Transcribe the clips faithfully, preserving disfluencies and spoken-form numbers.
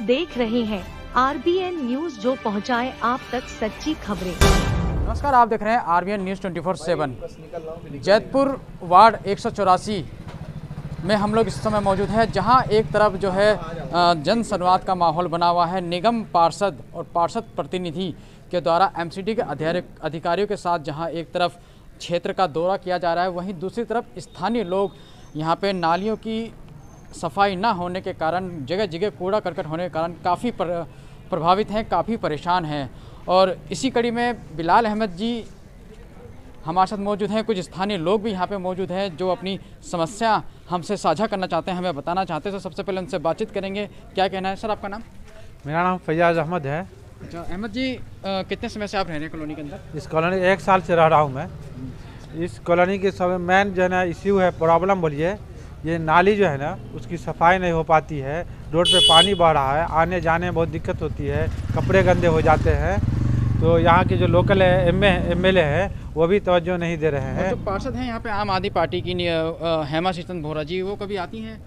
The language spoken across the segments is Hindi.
देख रहे हैं आरबीएन न्यूज, जो पहुंचाए आप तक सच्ची खबरें। नमस्कार, आप देख रहे हैं RBN news twenty four seven. Jaitpur ward एक सौ चौरासी में हम लोग इस समय मौजूद हैं, जहां एक तरफ जो है जन संवाद का माहौल बना हुआ है। निगम पार्षद और पार्षद प्रतिनिधि के द्वारा एमसीडी के अधिकारियों के साथ जहां एक तरफ क्षेत्र का दौरा किया जा रहा है, वहीं दूसरी तरफ स्थानीय लोग यहां पे नालियों की सफाई ना होने के कारण, जगह जगह कूड़ा करकट होने के कारण काफ़ी प्रभावित हैं, काफ़ी परेशान हैं। और इसी कड़ी में बिलाल अहमद जी हमारे साथ मौजूद हैं। कुछ स्थानीय लोग भी यहाँ पे मौजूद हैं जो अपनी समस्या हमसे साझा करना चाहते हैं, हमें बताना चाहते हैं। तो सबसे पहले उनसे बातचीत करेंगे। क्या कहना है सर, आपका नाम? मेरा नाम फैयाज अहमद है। अच्छा अहमद जी, आ, कितने समय से आप रह रहे हैं कॉलोनी के अंदर? इस कॉलोनी एक साल से रह रहा हूँ मैं। इस कॉलोनी के सब मेन जो है ना इश्यू है, प्रॉब्लम बोलिए, ये नाली जो है ना उसकी सफाई नहीं हो पाती है। रोड पे पानी बह रहा है, आने जाने में बहुत दिक्कत होती है, कपड़े गंदे हो जाते हैं। तो यहाँ के जो लोकल है एम एम एल ए है वो भी तवज्जो नहीं दे रहे हैं। जो पार्षद हैं यहाँ पे आम आदमी पार्टी की हेमा शीतल बोरा जी, वो कभी आती हैं?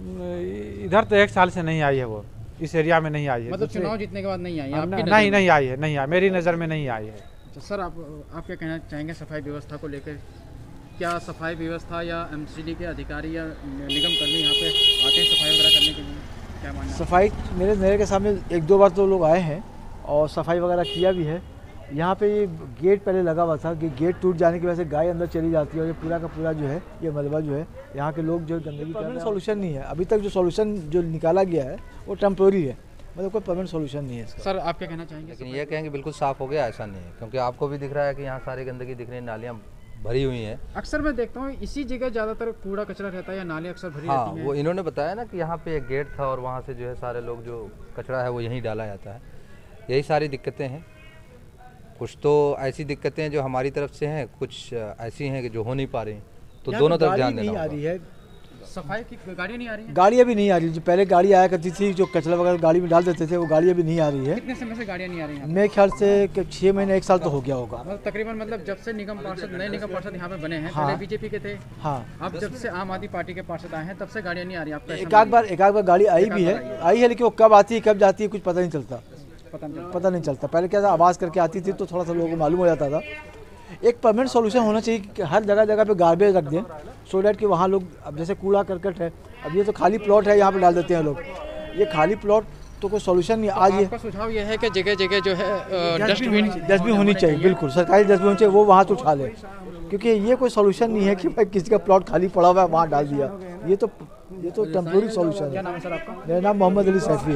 इधर तो एक साल से नहीं आई है, वो इस एरिया में नहीं आई है। मतलब चुनाव जीतने के बाद नहीं आई है? नहीं नहीं आई है, नहीं आई, मेरी नज़र में नहीं आई है। तो सर आप आप क्या कहना चाहेंगे सफाई व्यवस्था को लेकर? क्या सफाई व्यवस्था या एमसीडी के अधिकारी या निगम कर्मी यहाँ पे आते हैं सफाई वगैरह करने के लिए? क्या मानना है? सफाई मेरे नज़र के सामने एक दो बार तो लोग आए हैं और सफाई वगैरह किया भी है। यहाँ पे ये गेट पहले लगा हुआ था कि गेट टूट जाने की वजह से गाय अंदर चली जाती है और ये पूरा का पूरा जो है ये मलबा जो है यहाँ के लोग जो गंदगी कर रहे हैं। सोल्यूशन नहीं है अभी तक, जो सोल्यूशन जो निकाला गया है वो टेम्पोरी है, मतलब कोई परमानेंट सोल्यूशन नहीं है इसका। सर आप क्या कहना चाहेंगे? लेकिन ये कहेंगे बिल्कुल साफ़ हो गया, ऐसा नहीं है, क्योंकि आपको भी दिख रहा है कि यहाँ सारी गंदगी दिख रही है, नालियाँ भरी हुई हैं। अक्सर मैं देखता हूँ इसी जगह ज़्यादातर कूड़ा कचरा रहता है या नाली अक्सर भरी हाँ, रहती हैं। वो इन्होंने बताया ना कि यहाँ पे एक गेट था और वहाँ से जो है सारे लोग जो कचरा है वो यहीं डाला जाता है। यही सारी दिक्कतें हैं। कुछ तो ऐसी दिक्कतें हैं जो हमारी तरफ से हैं, कुछ ऐसी हैं कि जो हो नहीं पा रही, तो दोनों तरफ ध्यान देना होगा। सफाई की गाड़ियाँ नहीं आ रही हैं? गाड़ियाँ भी नहीं आ रही। जो पहले गाड़ी आया करती थी, जो कचरा वगैरह गाड़ी में डाल देते थे, वो गाड़ियाँ भी नहीं आ रही है। कितने समय से गाड़ियाँ नहीं आ रही हैं? मेरे ख्याल से छः महीने एक साल तो हो गया होगा। मतलब तकरीबन, मतलब जब से निगम पार्षद नए निगम पार्षद यहाँ पे बने हैं, हाँ, पहले बीजेपी के थे, हाँ, अब जब से आम आदमी पार्टी के पार्षद आए हैं तब से गाड़ियाँ नहीं आ रही आपका? एक आध बार एक आध बार गाड़ी आई भी है आई है लेकिन वो कब आती है कब जाती है कुछ पता नहीं चलता पता नहीं पता नहीं चलता। पहले क्या था, आवाज़ करके आती थी तो थोड़ा सा लोगों को मालूम हो जाता था। एक परमानेंट सॉल्यूशन होना चाहिए कि हर जगह जगह पे गार्बेज रख दें, सो डैट कि वहाँ लोग, अब जैसे कूड़ा करकट है, अब ये तो खाली प्लॉट है, यहाँ पे डाल देते हैं लोग, ये खाली प्लॉट तो कोई सॉल्यूशन नहीं। आज ये आपका सुझाव ये है कि जगह जगह जो है डस्टबिन डस्टबिन होनी चाहिए, बिल्कुल सरकारी डस्टबिन होनी चाहिए, वो वहाँ तो उठा ले, क्योंकि ये कोई सॉल्यूशन नहीं है कि भाई किसी का प्लॉट खाली पड़ा हुआ है वहाँ डाल दिया। ये तो ये तो टेम्पोरी सॉल्यूशन क्या है। नाम है सर आपका? मेरा नाम मोहम्मद अली सैफी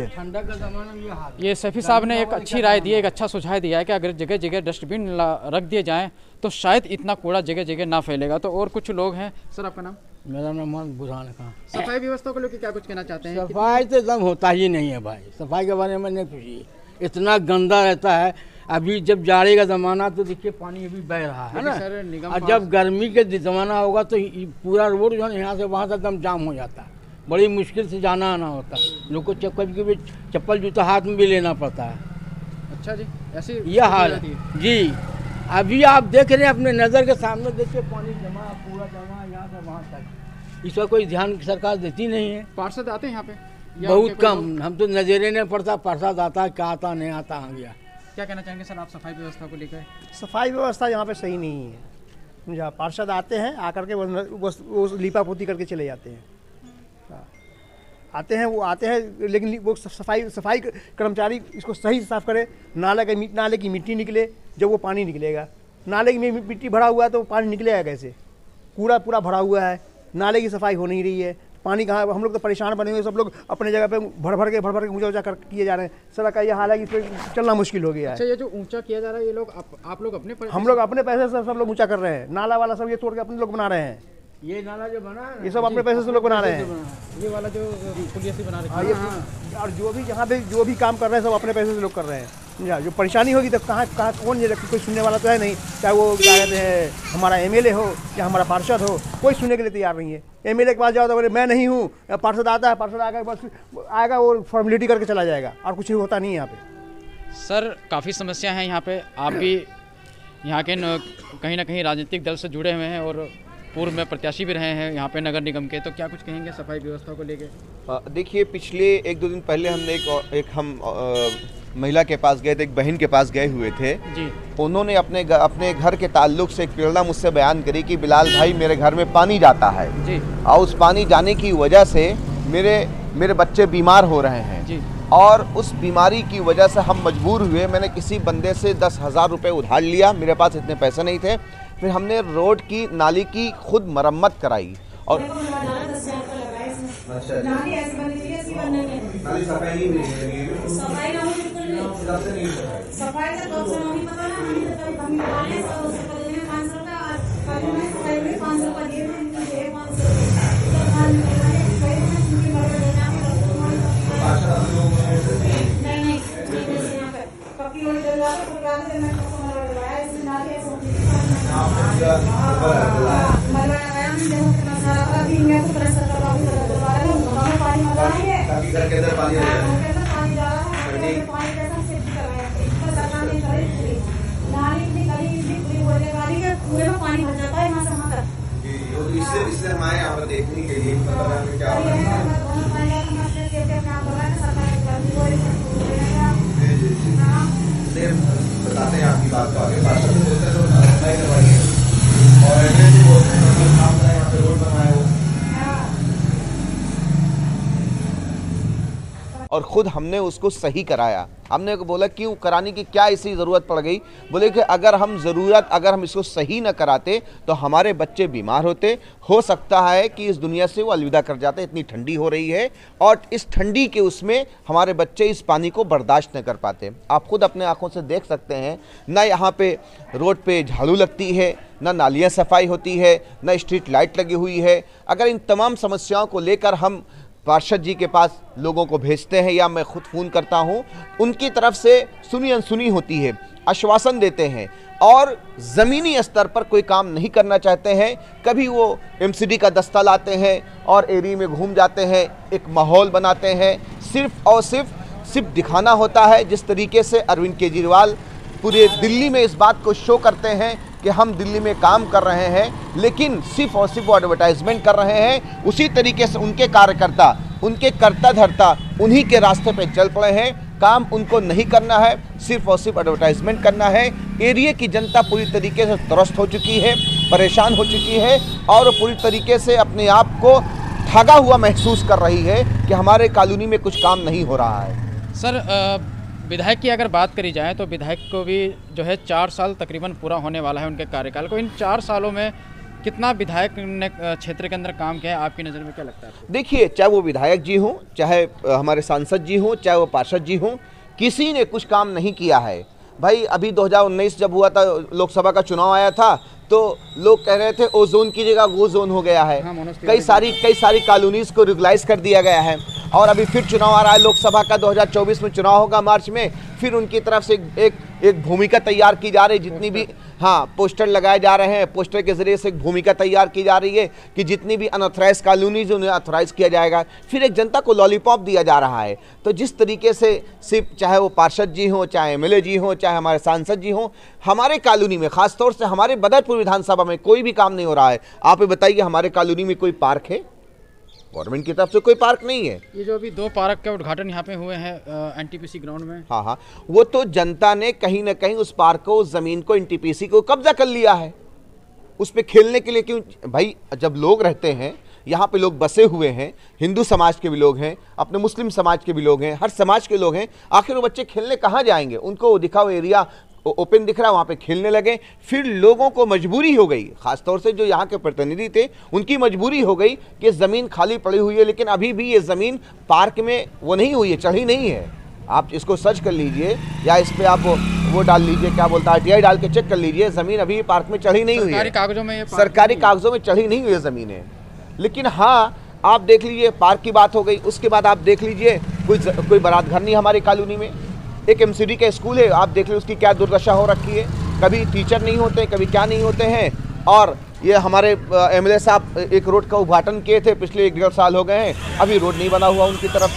है। ये सैफी साहब ने एक अच्छी राय दी है, एक अच्छा सुझाव दिया है कि अगर जगह जगह डस्टबिन रख दिए जाएं तो शायद इतना कूड़ा जगह जगह ना फैलेगा। तो और कुछ लोग हैं। सर आपका नाम? मेरा नाम मोहम्मद बुरहान खान। सफाई व्यवस्था को लेकर क्या कुछ कहना चाहते हैं? सफाई तो एकदम होता ही नहीं है भाई, सफाई के बारे में नहीं पूछिए, इतना गंदा रहता है। अभी जब जाड़े का ज़माना तो देखिए पानी अभी बह रहा है ना, और जब गर्मी के ज़माना होगा तो पूरा रोड जो है यहाँ से वहाँ से एकदम जाम हो जाता है, बड़ी मुश्किल से जाना आना होता है, लोग को कभी कभी चप्पल जूता हाथ में भी लेना पड़ता है। अच्छा जी, ऐसी यह हाल है जी। अभी आप देख रहे हैं अपने नज़र के सामने, देखिए पानी जमा, पूरा जमा यहाँ से वहाँ तक। इस पर कोई ध्यान सरकार देती नहीं है। पार्षद आते हैं यहाँ पे? बहुत कम, हम तो नज़रे नहीं पड़ता पार्षद आता क्या आता नहीं आता आ गया। क्या कहना चाहेंगे सर आप सफाई व्यवस्था को लेकर? सफाई व्यवस्था यहाँ पे सही नहीं है। समझा, पार्षद आते हैं, आकर के वो वो लीपा पोती करके चले जाते हैं। आते हैं वो आते हैं लेकिन वो सफाई सफाई कर्मचारी इसको सही से साफ़ करे। नाले का नाले की मिट्टी निकले, जब वो पानी निकलेगा। नाले की मिट्टी भरा हुआ है तो पानी निकलेगा कैसे? कूड़ा पूरा भरा हुआ है, नाले की सफाई हो नहीं रही है, पानी कहाँ? हम लोग तो परेशान बने हुए, सब लोग अपने जगह पे भर भर के भर भर के ऊँचा ऊँचा कर किए जा रहे हैं। सड़क का ये हाल है कि इस पर चलना मुश्किल हो गया है। अच्छा, ये जो ऊंचा किया जा रहा है ये लोग आप, आप लोग अपने हम लोग अपने पैसे से सब लोग ऊँचा कर रहे हैं। नाला वाला सब ये तोड़ के अपने लोग बना रहे हैं। ये नाला जो बना है ये सब अपने पैसे से लोग बना रहे हैं। ये वाला जो पुलिया से बना रहे हाँ, ये और जो भी जहाँ पे जो भी काम कर रहे हैं सब अपने पैसे से लोग कर रहे हैं। समझा, जो परेशानी होगी तो कहाँ कहाँ कौन ये कोई सुनने वाला तो है नहीं, चाहे वो क्या कहते हैं हमारा एमएलए हो या हमारा पार्षद हो, कोई सुनने के लिए तैयार नहीं है। एमएलए के पास जाओ तो बोले मैं नहीं हूँ, पार्षद आता है, पार्षद आकर बस आएगा वो फॉर्मेलिटी करके चला जाएगा और कुछ होता नहीं है यहाँ पे। सर काफ़ी समस्या है यहाँ पे, आप भी यहाँ के न, कहीं ना कहीं राजनीतिक दल से जुड़े हुए हैं और पूर्व में प्रत्याशी भी रहे हैं यहाँ पे नगर निगम के, तो क्या कुछ कहेंगे सफाई व्यवस्था को लेके? देखिए, पिछले एक दो दिन पहले हमने एक एक हम आ, महिला के पास गए थे, एक बहन के पास गए हुए थे जी। उन्होंने अपने अपने घर के ताल्लुक से एक प्रेरणा मुझसे बयान करी कि बिलाल भाई, मेरे घर में पानी जाता है जी, और उस पानी जाने की वजह से मेरे मेरे बच्चे बीमार हो रहे हैं जी। और उस बीमारी की वजह से हम मजबूर हुए, मैंने किसी बंदे से दस हज़ार रुपये उधार लिया, मेरे पास इतने पैसे नहीं थे, फिर हमने रोड की नाली की खुद मरम्मत कराई और इससे हम आए यहाँ पर देखने के लिए क्या बताते हैं आपकी बात को आगे बात और खुद हमने उसको सही कराया। हमने बोला क्यों कराने की क्या ऐसी ज़रूरत पड़ गई? बोले कि अगर हम ज़रूरत अगर हम इसको सही न कराते तो हमारे बच्चे बीमार होते, हो सकता है कि इस दुनिया से वो अलविदा कर जाते। इतनी ठंडी हो रही है और इस ठंडी के उसमें हमारे बच्चे इस पानी को बर्दाश्त न कर पाते। आप खुद अपने आँखों से देख सकते हैं, ना यहाँ पे रोड पे झाड़ू लगती है, ना नालियाँ सफाई होती है, ना स्ट्रीट लाइट लगी हुई है। अगर इन तमाम समस्याओं को लेकर हम पार्षद जी के पास लोगों को भेजते हैं या मैं खुद फ़ोन करता हूं, उनकी तरफ से सुनी अनसुनी होती है, आश्वासन देते हैं और ज़मीनी स्तर पर कोई काम नहीं करना चाहते हैं। कभी वो एमसीडी का दस्ता लाते हैं और एरिया में घूम जाते हैं, एक माहौल बनाते हैं, सिर्फ और सिर्फ सिर्फ दिखाना होता है। जिस तरीके से अरविंद केजरीवाल पूरे दिल्ली में इस बात को शो करते हैं कि हम दिल्ली में काम कर रहे हैं, लेकिन सिर्फ और सिर्फ वो एडवर्टाइजमेंट कर रहे हैं, उसी तरीके से उनके कार्यकर्ता, उनके कर्ता धर्ता उन्हीं के रास्ते पे चल पड़े हैं। काम उनको नहीं करना है, सिर्फ और सिर्फ एडवर्टाइजमेंट करना है। एरिया की जनता पूरी तरीके से त्रस्त हो चुकी है, परेशान हो चुकी है और पूरी तरीके से अपने आप को ठगा हुआ महसूस कर रही है कि हमारे कॉलोनी में कुछ काम नहीं हो रहा है। सर, विधायक की अगर बात करी जाए तो विधायक को भी जो है चार साल तकरीबन पूरा होने वाला है उनके कार्यकाल को। इन चार सालों में कितना विधायक ने क्षेत्र के अंदर काम किया है, आपकी नज़र में क्या लगता है? देखिए, चाहे वो विधायक जी हों, चाहे हमारे सांसद जी हों, चाहे वो पार्षद जी हों, किसी ने कुछ काम नहीं किया है। भाई अभी दो हज़ार उन्नीस जब हुआ था, लोकसभा का चुनाव आया था, तो लोग कह रहे थे ओ जोन की जगह वो जोन हो गया है। हाँ, कई सारी कई सारी कॉलोनीज को रेगुलाइज कर दिया गया है और अभी फिर चुनाव आ रहा है लोकसभा का, दो हज़ार चौबीस में चुनाव होगा मार्च में। फिर उनकी तरफ से एक एक भूमिका तैयार की जा रही है, जितनी भी हाँ पोस्टर लगाए जा रहे हैं, पोस्टर के जरिए से एक भूमिका तैयार की जा रही है कि जितनी भी अनऑथराइज कॉलोनीज उन्हें ऑथराइज किया जाएगा। फिर एक जनता को लॉलीपॉप दिया जा रहा है। तो जिस तरीके से सिर्फ चाहे वो पार्षद जी हों, चाहे एमएलए जी हों, चाहे हमारे सांसद जी हों, हमारे कॉलोनी में खासतौर से हमारे बदरपुर विधानसभा में कोई भी काम नहीं हो रहा है। आप बताइए, हमारे कॉलोनी में कोई पार्क है? गवर्नमेंट की तरफ से कोई पार्क नहीं है। ये जो अभी दो पार्क के उद्घाटन यहाँ पे हुए हैं एनटीपीसी ग्राउंड में, हाँ हाँ, वो तो जनता ने कहीं ना कहीं उस पार्क को, उस जमीन को, एनटीपीसी को कब्जा कर लिया है। उस पे खेलने के लिए क्यों? भाई जब लोग रहते हैं यहाँ पे, लोग बसे हुए हैं, हिंदू समाज के भी लोग हैं, अपने मुस्लिम समाज के भी लोग हैं, हर समाज के लोग हैं, आखिर वो बच्चे खेलने कहाँ जाएंगे? उनको दिखाओ एरिया ओपन दिख रहा है, वहाँ पे खेलने लगे। फिर लोगों को मजबूरी हो गई, खासतौर से जो यहाँ के प्रतिनिधि थे उनकी मजबूरी हो गई कि ज़मीन खाली पड़ी हुई है, लेकिन अभी भी ये ज़मीन पार्क में वो नहीं हुई है, चढ़ी नहीं है। आप इसको सर्च कर लीजिए या इस पर आप वो, वो डाल लीजिए, क्या बोलता है, आरटीआई डाल के चेक कर लीजिए, ज़मीन अभी पार्क में चढ़ी नहीं हुई है। कागजों में सरकारी कागजों में चढ़ी नहीं हुई है ज़मीनें। लेकिन हाँ, आप देख लीजिए, पार्क की बात हो गई, उसके बाद आप देख लीजिए कोई कोई बारात घर नहीं हमारी कॉलोनी में। एक एमसीडी का स्कूल है, आप देख लीजिए उसकी क्या दुर्दशा हो रखी है। कभी टीचर नहीं होते, कभी क्या नहीं होते हैं। और ये हमारे एमएलए साहब एक रोड का उद्घाटन किए थे, पिछले एक डेढ़ साल हो गए हैं, अभी रोड नहीं बना हुआ उनकी तरफ से।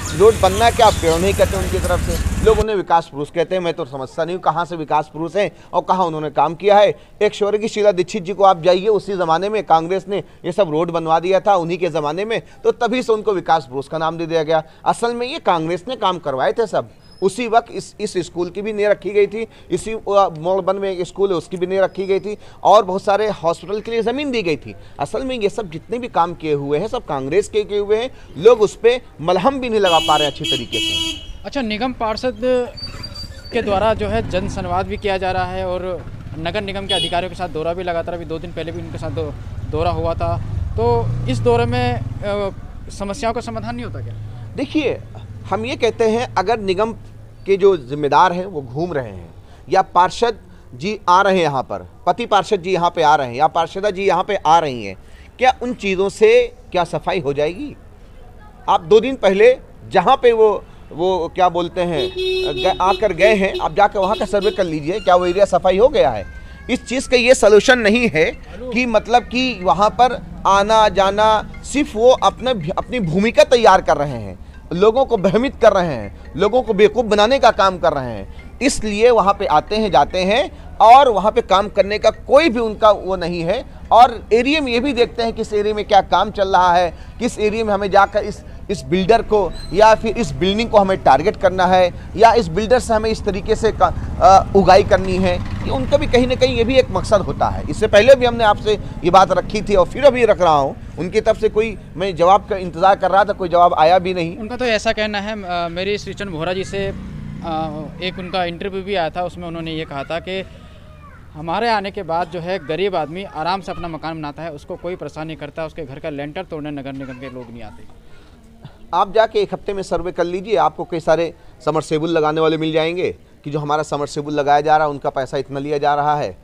रोड बनना है, क्या आप पेड़ नहीं कहते उनकी तरफ से? लोग उन्हें विकास पुरुष कहते हैं। मैं तो समझता नहीं हूँ कहाँ से विकास पुरुष हैं और कहाँ उन्होंने काम किया है। एक स्वर्गीय शीला दीक्षित जी को आप जाइए, उसी ज़माने में कांग्रेस ने ये सब रोड बनवा दिया था, उन्हीं के ज़माने में, तो तभी से उनको विकास पुरुष का नाम दे दिया गया। असल में ये कांग्रेस ने काम करवाए थे सब। उसी वक्त इस इस स्कूल की भी नींव रखी गई थी, इसी मोड़बन में एक स्कूल है उसकी भी नींव रखी गई थी, और बहुत सारे हॉस्पिटल के लिए ज़मीन दी गई थी। असल में ये सब जितने भी काम किए हुए हैं सब कांग्रेस के किए हुए हैं। लोग उस पर मलहम भी नहीं लगा पा रहे अच्छी तरीके से। अच्छा, निगम पार्षद के द्वारा जो है जन संवाद भी किया जा रहा है और नगर निगम के अधिकारियों के साथ दौरा भी लगातार, अभी दो दिन पहले भी उनके साथ दो, दौरा हुआ था। तो इस दौरे में समस्याओं का समाधान नहीं होता क्या? देखिए, हम ये कहते हैं अगर निगम के जो जिम्मेदार हैं वो घूम रहे हैं या पार्षद जी आ रहे हैं यहाँ पर, पति पार्षद जी यहाँ पे आ रहे हैं या पार्षदा जी यहाँ पे आ रही हैं, क्या उन चीज़ों से क्या सफाई हो जाएगी? आप दो दिन पहले जहाँ पे वो वो क्या बोलते हैं आकर गए हैं, आप जाकर वहाँ का सर्वे कर लीजिए, क्या वो एरिया सफाई हो गया है? इस चीज़ का ये सलूशन नहीं है कि मतलब कि वहाँ पर आना जाना, सिर्फ वो अपने अपनी भूमिका तैयार कर रहे हैं, लोगों को भ्रमित कर रहे हैं, लोगों को बेवकूफ़ बनाने का काम कर रहे हैं। इसलिए वहाँ पे आते हैं जाते हैं और वहाँ पे काम करने का कोई भी उनका वो नहीं है। और एरिया में ये भी देखते हैं किस एरिया में क्या काम चल रहा है, किस एरिया में हमें जाकर इस इस बिल्डर को या फिर इस बिल्डिंग को हमें टारगेट करना है या इस बिल्डर से हमें इस तरीके से उगाई करनी है। कि उनका भी कहीं ना कहीं ये भी एक मकसद होता है। इससे पहले भी हमने आपसे ये बात रखी थी और फिर अभी रख रहा हूँ। उनकी तरफ से कोई, मैं जवाब का इंतज़ार कर रहा था, कोई जवाब आया भी नहीं। उनका तो ऐसा कहना है, मेरी श्रीचंद बोहरा जी से एक उनका इंटरव्यू भी आया था, उसमें उन्होंने ये कहा था कि हमारे आने के बाद जो है गरीब आदमी आराम से अपना मकान बनाता है, उसको कोई परेशानी नहीं करता, उसके घर का लेंटर तोड़ने नगर निगम के लोग नहीं आते। आप जाके एक हफ्ते में सर्वे कर लीजिए, आपको कई सारे समरसेबुल लगाने वाले मिल जाएंगे कि जो हमारा समरसेबुल लगाया जा रहा है उनका पैसा इतना लिया जा रहा है।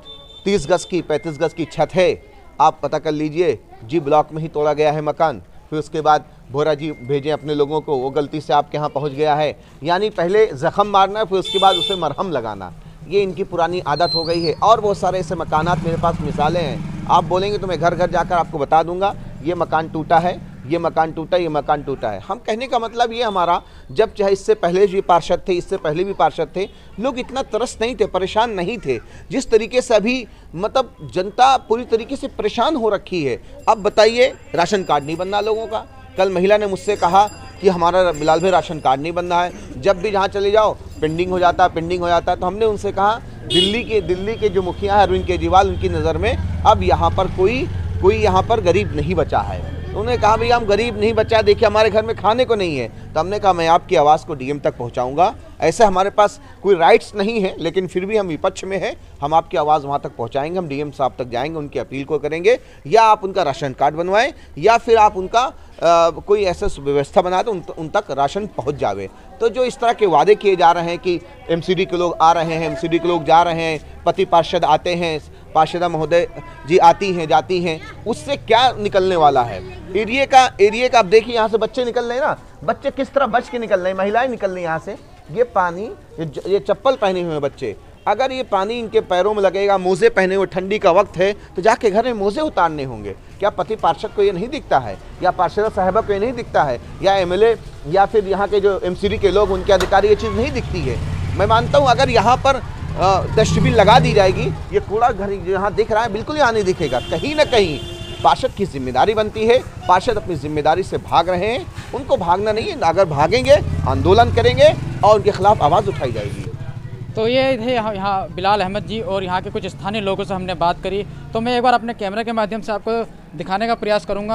तीस गज की पैंतीस गज की छत है, आप पता कर लीजिए जी ब्लॉक में ही तोड़ा गया है मकान, फिर उसके बाद बोहरा जी भेजें अपने लोगों को, वो गलती से आपके यहाँ पहुँच गया है। यानी पहले ज़ख़म मारना, फिर उसके बाद उसे मरहम लगाना, ये इनकी पुरानी आदत हो गई है। और बहुत सारे ऐसे मकानात मेरे पास मिसालें हैं, आप बोलेंगे तो मैं घर घर जाकर आपको बता दूंगा ये मकान टूटा है, ये मकान टूटा, ये मकान टूटा है। हम कहने का मतलब ये हमारा, जब चाहे इससे पहले भी पार्षद थे, इससे पहले भी पार्षद थे, लोग इतना तरस नहीं थे, परेशान नहीं थे जिस तरीके से अभी मतलब जनता पूरी तरीके से परेशान हो रखी है। अब बताइए, राशन कार्ड नहीं बनना लोगों का। कल महिला ने मुझसे कहा कि हमारा बिलाल भाई राशन कार्ड नहीं बनना है, जब भी जहाँ चले जाओ पेंडिंग हो जाता है, पेंडिंग हो जाता है। तो हमने उनसे कहा दिल्ली के दिल्ली के जो मुखिया है अरविंद केजरीवाल, उनकी नज़र में अब यहाँ पर कोई कोई यहाँ पर गरीब नहीं बचा है। तो उन्होंने कहा भैया हम गरीब नहीं बचा, देखिए हमारे घर में खाने को नहीं है। तो हमने कहा मैं आपकी आवाज़ को डीएम तक पहुँचाऊँगा, ऐसे हमारे पास कोई राइट्स नहीं है, लेकिन फिर भी हम विपक्ष में हैं, हम आपकी आवाज़ वहाँ तक पहुँचाएंगे, हम डीएम साहब तक जाएंगे, उनकी अपील को करेंगे, या आप उनका राशन कार्ड बनवाएं या फिर आप उनका आ, कोई ऐसा व्यवस्था बना दो उन, उन तक राशन पहुँच जावे। तो जो इस तरह के वादे किए जा रहे हैं कि एमसीडी के लोग आ रहे हैं, एमसीडी के लोग जा रहे हैं, पति पार्षद आते हैं, पार्षदा महोदय जी आती हैं जाती हैं, उससे क्या निकलने वाला है? एरिया का एरिया का आप देखिए, यहाँ से बच्चे निकल रहे हैं ना, बच्चे किस तरह बच के निकल रहे हैं, महिलाएं निकल रही हैं यहाँ से। ये पानी, ये, ये चप्पल पहने हुए बच्चे, अगर ये पानी इनके पैरों में लगेगा, मोजे पहने हुए, ठंडी का वक्त है, तो जाके घर में मोजे उतारने होंगे। क्या पति पार्षद को ये नहीं दिखता है, या पार्षदा साहिबा को ये नहीं दिखता है, या एमएलए या फिर यहाँ के जो एमसीडी के लोग, उनके अधिकारी, ये चीज़ नहीं दिखती है? मैं मानता हूँ अगर यहाँ पर डस्टबिन लगा दी जाएगी, ये कूड़ा घर यहाँ दिख रहा है बिल्कुल यहाँ नहीं दिखेगा। कहीं ना कहीं पार्षद की जिम्मेदारी बनती है, पार्षद अपनी जिम्मेदारी से भाग रहे हैं, उनको भागना नहीं है। अगर भागेंगे आंदोलन करेंगे और उनके खिलाफ आवाज़ उठाई जाएगी। तो ये थे यहाँ यहाँ बिलाल अहमद जी और यहाँ के कुछ स्थानीय लोगों से हमने बात करी। तो मैं एक बार अपने कैमरे के माध्यम से आपको दिखाने का प्रयास करूँगा।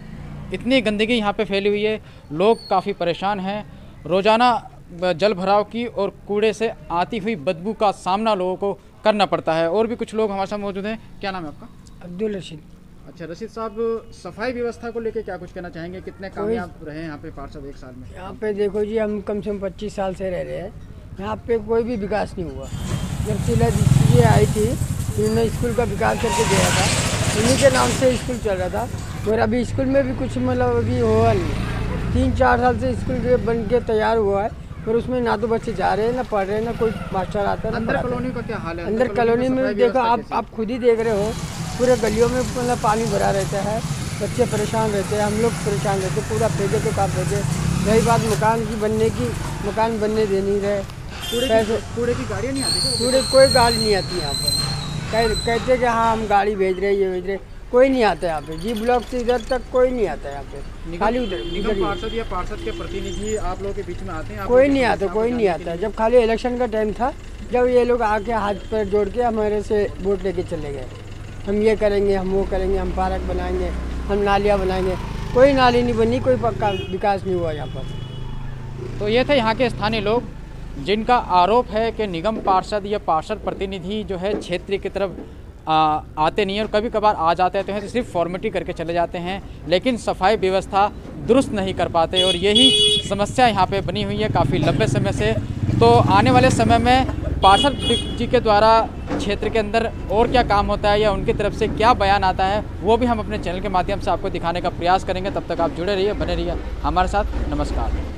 इतनी गंदगी यहाँ पे फैली हुई है, लोग काफ़ी परेशान हैं। रोज़ाना जल भराव की और कूड़े से आती हुई बदबू का सामना लोगों को करना पड़ता है। और भी कुछ लोग हमारे साथ मौजूद हैं। क्या नाम है आपका? अब्दुल रशीद। अच्छा रशीद साहब, सफाई व्यवस्था को लेकर क्या कुछ कहना चाहेंगे? कितने कामयाब रहे यहाँ पे पार्षद एक साल में? यहाँ पे देखो जी, हम कम से कम पच्चीस साल से रह रहे हैं, यहाँ पे कोई भी विकास नहीं हुआ। जब शीला दीक्षित जी आई थी, उन्होंने स्कूल का विकास करके दिया था, उन्हीं के नाम से स्कूल चल रहा था। और अभी स्कूल में भी कुछ मतलब अभी हुआ नहीं। तीन चार साल से स्कूल के बन के तैयार हुआ है, पर उसमें ना तो बच्चे जा रहे हैं, ना पढ़ रहे हैं, ना कोई मास्टर आता है। अंदर कॉलोनी का क्या हाल है? अंदर कॉलोनी में देखो आप आप खुद ही देख रहे हो, पूरे गलियों में मतलब पानी भरा रहता है। बच्चे परेशान रहते हैं, हम लोग परेशान रहते हैं, पूरा फेंके तो कहाँ फेंके। रही बात मकान की बनने की, मकान बनने दे नहीं रहे। पैसे कूड़े की गाड़ियाँ नहीं आती? कूड़े कोई गाड़ी नहीं आती यहाँ पर। कह, कहते कि हाँ हम गाड़ी भेज रहे ये भेज रहे, कोई नहीं आता यहाँ पे। जी ब्लॉक से इधर तक कोई नहीं आता यहाँ पे, खाली उधर निगम पार्षद या पार्षद के प्रतिनिधि आप लोगों के बीच में आते हैं? कोई नहीं आता, कोई नहीं आता। जब खाली इलेक्शन का टाइम था, जब ये लोग आके हाथ पैर जोड़ के हमारे से वोट लेके चले गए, हम ये करेंगे, हम वो करेंगे, हम पार्क बनाएंगे, हम नालियाँ बनाएंगे। कोई नाली नहीं बनी, कोई पक्का विकास नहीं हुआ यहाँ पर। तो ये थे यहाँ के स्थानीय लोग, जिनका आरोप है कि निगम पार्षद या पार्षद प्रतिनिधि जो है क्षेत्र की तरफ आ, आते नहीं हैं, और कभी कभार आ जाते हैं तो सिर्फ फॉर्मेलिटी करके चले जाते हैं, लेकिन सफाई व्यवस्था दुरुस्त नहीं कर पाते। और यही समस्या यहाँ पे बनी हुई है काफ़ी लंबे समय से। तो आने वाले समय में पार्षद जी के द्वारा क्षेत्र के अंदर और क्या काम होता है या उनकी तरफ से क्या बयान आता है, वो भी हम अपने चैनल के माध्यम से आपको दिखाने का प्रयास करेंगे। तब तक आप जुड़े रहिए, बने रहिए हमारे साथ। नमस्कार।